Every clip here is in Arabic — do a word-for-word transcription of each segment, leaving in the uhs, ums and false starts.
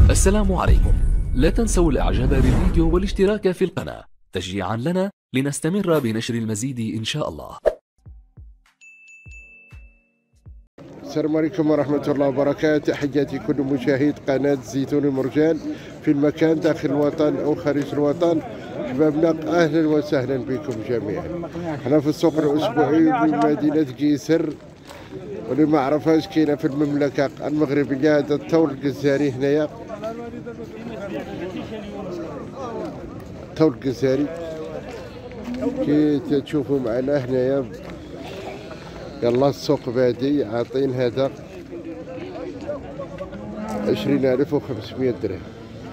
السلام عليكم. لا تنسوا الاعجاب بالفيديو والاشتراك في القناة تشجيعا لنا لنستمر بنشر المزيد ان شاء الله. السلام عليكم ورحمة الله وبركاته. تحياتي كل مشاهد قناة زيتون المرجان في المكان داخل الوطن أو خارج الوطن. أحبابنا أهلا وسهلا بكم جميعا. احنا في السوق الأسبوعي بمدينة قيسر، واللي ما عرفهاش كاينة في المملكة المغربية. هذا الطول الجزاري هنايا، الطول الجزاري كي تشوفوا معنا هنايا. يلا السوق بادي عاطين هذا عشرين ألف وخمسمية درهم.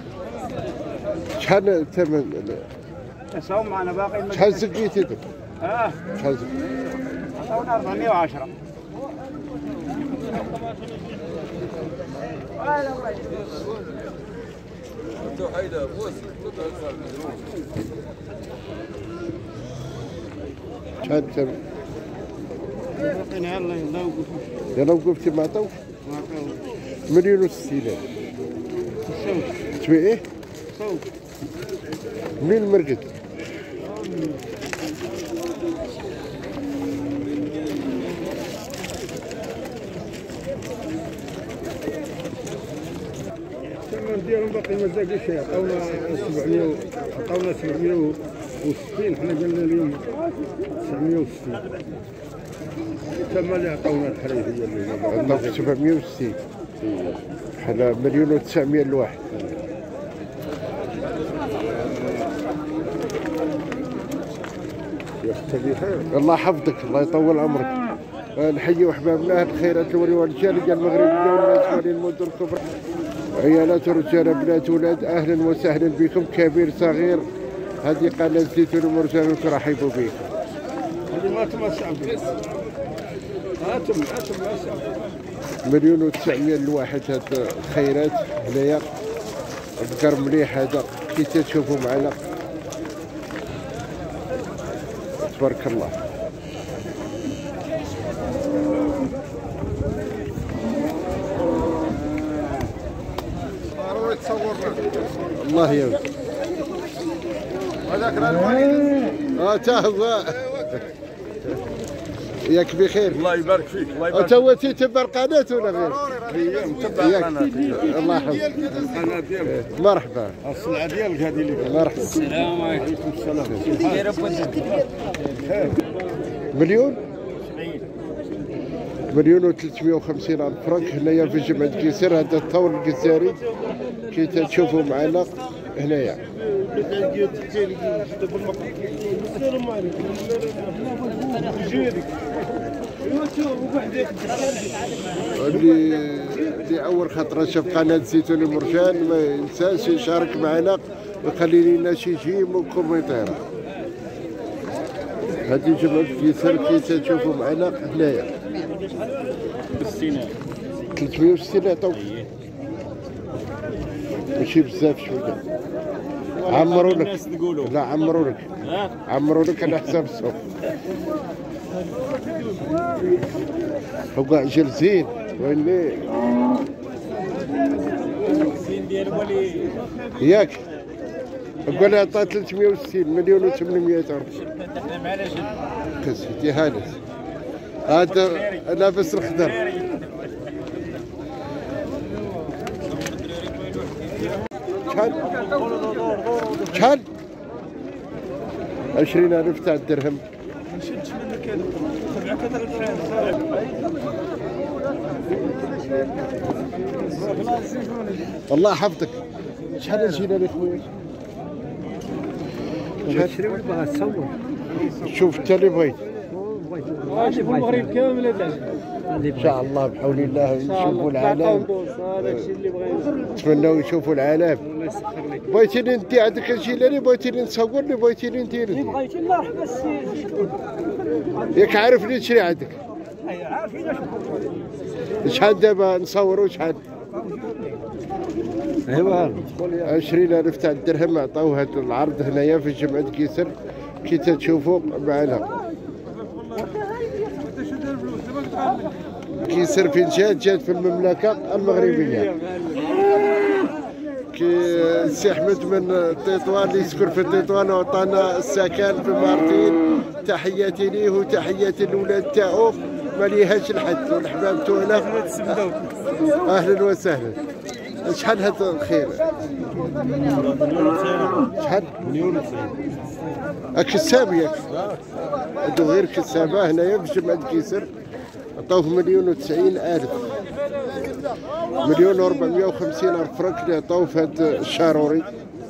شحال الثمن؟ تساوم معنا باقي. شحال زكيتي دوك؟ اه شحال زكيتي؟ عطاونا أربعمية وعشرة. شحال الثمن؟ باقينا يلا يلا وقف. يلا وقفتي ما عطاوش؟ ما عطاوش. مليون وستين ألف. سوق تبيع ايه؟ سوق منين المرقد؟ الثمن ديالهم باقي ما زادش. عطاونا سبعمية، عطاونا سبعمية وستين، حنا قلنا اليوم تسعمية وستين. الثمن اللي عطاونا الحريف هي اللي عطاوك سبعمية وستين. حنا مليون وتسعمية الواحد. الله يحفظك، الله يطول عمرك. نحيي احبابنا الخيرات والرجال المغربيه والناس المدن الكبرى، عيالات ورجال بنات ولاد. اهلا وسهلا بكم كبير صغير. هذه قناه زيتون المرجان ترحبوا بكم. هذه ما تمسع هاتم هاتم مسع. مليون وتسعمية الواحد. هاد الخيرات هنايا بقر مليح. هذا كي تشوفوا معنا تبارك الله. الله يوفقك. هذاك راه الوالد. اه تا هو ياك بخير. الله يبارك فيك. الله يبارك انت هو تتبع القناه ولا غير؟ هي متبع القناه. الله يحفظك. القناه ديالك مرحبا. الصنعه ديالك هذه اللي مرحبا. السلام عليكم. السلام. مليون مليون وثلاثمية وخمسين ألف فرنك هنايا في جمعية قيسر. هذا الطول الجزاري كي تشوفوا معنا هنايا. اللي اللي اول خطره شاف قناه زيتون المرجان ما ينساش يشارك معنا ويخلي لنا شي جيم وكومنتير. هذه جمعية قيسر كي تشوفوا معنا هنايا. ثلاثمية وستين عطاوك، ماشي بزاف شويه. عمروا لك. لا عمروا لك، عمروا لك على حساب السوق. هو عجل زين ويلي ياك. قول لي عطاه ثلاثمية وستين. مليون وثمانمية ألف. كسيتي هانس. هذا لابس الخضر. شحال؟ شحال؟ عشرين ألف تاع الدرهم. الله يحفظك. شحال جينا لي خويا؟ تشري ولا باغا تصور؟ شوف انت اللي بغيت. واجي في المغرب كامل هذا. ان شاء الله بحول الله نشوفوا العالم. هذاك الشيء اللي بغينا. نتمناو يشوفوا العالم. الله يسخر لك. بغيتيني انت عندك الجيلاني، بغيتيني نصور لي، بغيتيني ندير لي. بغيتي الله حبس ياك عارفني تشري عندك. اي عارفين. شحال دابا نصوروا شحال؟ ايوا عشرين ألف تاع الدرهم عطاو هذا العرض هنايا في جمعية قيسر كي تشوفوا معنا. قيسر فين جات؟ جات في المملكة المغربية. السي احمد من تطوان اللي يسكن في تطوان وعطانا السكن في مارتين. تحياتي ليه وتحياتي للولاد تاعو ما ليهاش الحد والحباب تاعنا. اهلا وسهلا. شحال هذا الخير؟ شحال؟ مليون وتسعين. كساب ياك؟ هادو غير كسابه هنايا في جمعة كيسر عطاوه مليون وتسعين ألف. مليون وربعمية وخمسين ألف فرنك اللي عطاوه في هاد الشاروري.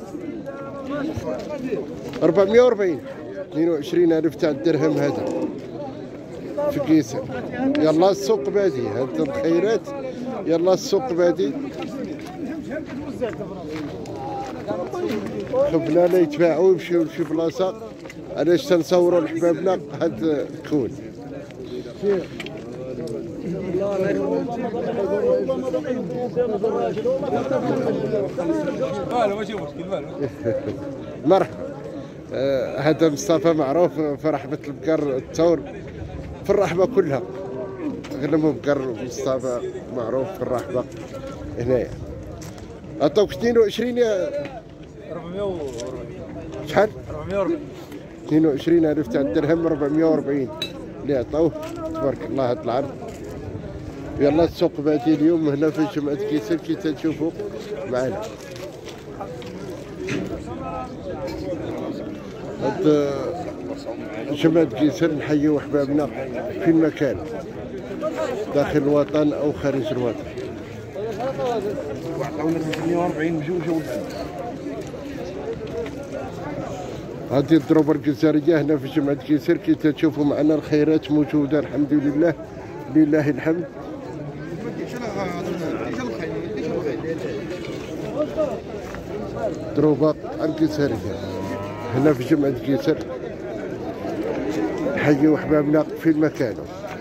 ربعمية وربعين. اثنين وعشرين ألف تاع الدرهم هذا في كيسر. يلا السوق بادي هاد الخيرات. يلا السوق بادي. خفنا لا يتباعوا يمشيو لشي بلاصه. علاش تنصوروا لحبابنا هاد الكون. مرحبا. آه هذا مصطفى معروف في رحبة البقر الثور في الرحبة كلها. غنمو بقر مصطفى معروف في الرحبة هنايا. عطاوك اثنين وعشرين يا أربعمية وأربعين. شحال؟ أربعمية وأربعين. اثنين وعشرين ألف تاع الدرهم أربعمية وأربعين اللي عطاوه. تبارك الله هاد العرض. يلا السوق باتي اليوم هنا في جمعة كيسر كي تشوفوا معنا. هاد جمعة كيسر نحييو احبابنا في المكان داخل الوطن او خارج الوطن. وعطاونا ثلاثمية وأربعين بجوج ولد. هذه الضربة الجزائرية هنا في جمعة كيسر كي تشوفوا معنا الخيرات موجودة الحمد لله لله الحمد. ضربة الجزائرية هنا في جمعة كيسر. نحييو احبابنا في المكان.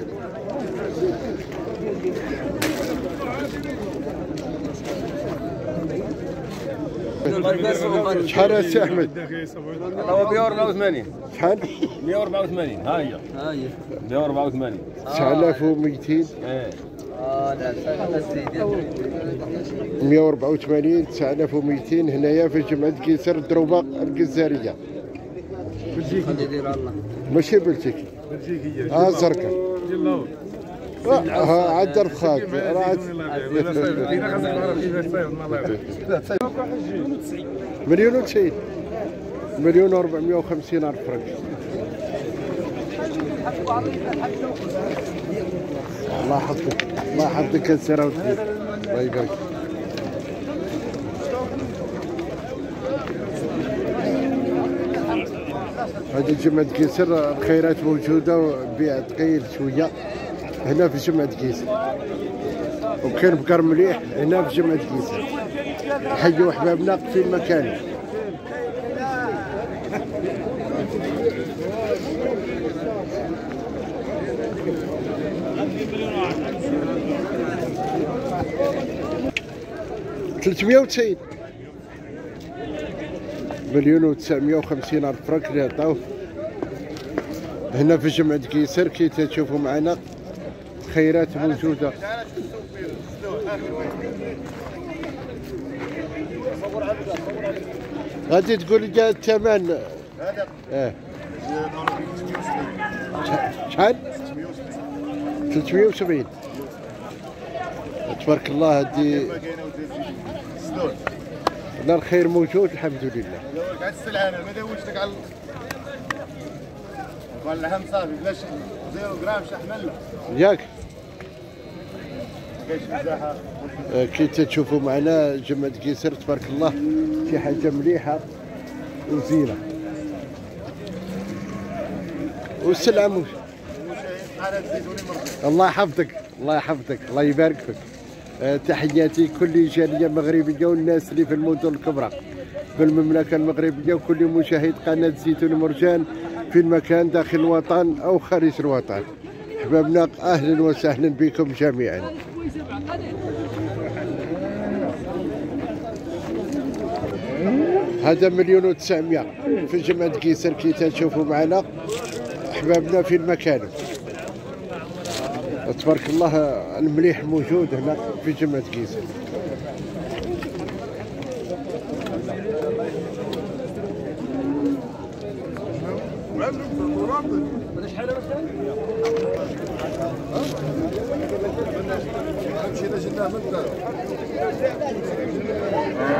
شحال السي احمد؟ هو مية وأربعة وثمانين. شحال؟ مية وأربعة وثمانين. ها هي. ها هي. مية وأربعة وثمانين. تسعة آلاف ومئتين. ايه. اه لا مية وأربعة وثمانين تسعة آلاف ومئتين هنايا في جمعة كيسر الدروبة الجزائرية. بلجيكي. ماشي بلجيكي. بلجيكية. اه زرقاء. يلا. ها عاد رفخات راه مليون وتسعين. مليون وأربعمية وخمسين ألف فرنك. الله يحفظك الله يحفظك السيرة والدين الله يبارك. هذه جمعة كيسر الخيرات موجودة بيع ثقيل شوية هنا في جمعة كيسر. وكان بقر مليح هنا في جمعة كيسر. نحيوا احبابنا في المكان. ثلاثمية وتسعين. مليون وتسعمية وخمسين ألف فرنك اللي عطاوه هنا في جمعة كيسر كي تشوفوا معنا خيرات موجودة. غادي تقول لي الثمن اه شحال؟ ثلاثمية وسبعين. تبارك الله. هادي لا الخير موجود الحمد لله. قاعد السلعه انا ما دوشت لك على واللحم صافي بلاش زيرو جرام شحمله ياك. كاش مساحه. آه كي تشوفوا معنا جمعة كيسر تبارك الله شي حاجه مليحه وزينه والسلعه مش الله يحفظك الله يحفظك الله يبارك فيك. آه تحياتي كل جاليه مغربيه والناس اللي في المدن الكبرى في المملكه المغربيه وكل مشاهد قناه زيتون مرجان في المكان داخل الوطن او خارج الوطن. احبابنا اهلا وسهلا بكم جميعا. هذا مليون وتسعمية في جمعة كيسر كي تشوفوا معنا احبابنا في المكان. تبارك الله المليح موجود هنا في جمعة كيسر. شحال مثلا؟ هادشي اللي جبناه من الدار